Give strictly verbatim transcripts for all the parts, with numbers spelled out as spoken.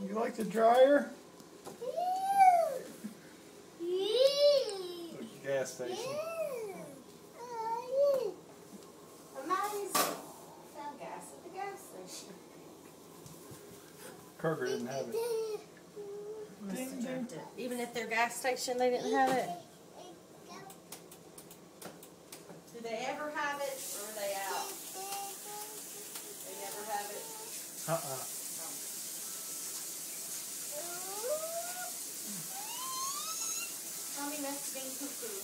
You like the dryer? Gas station. Amazing. Found gas at the gas station. Kroger didn't have it. Must have dropped it. Even at their gas station, they didn't have it. Do they ever have it, or are they out? They never have it. Uh-uh. Mommy must have been cuckoo.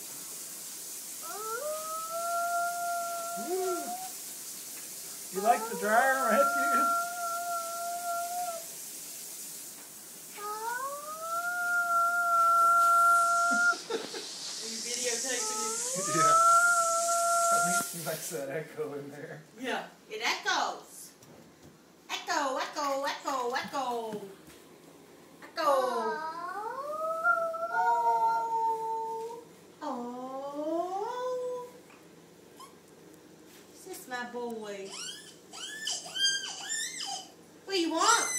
You like the dryer, Matthew? Are you videotaping it? Yeah. I think she likes that echo in there. Yeah. It echoes. Echo, echo, echo, echo. Echo. Oh. Oh. This is my boy. What do you want?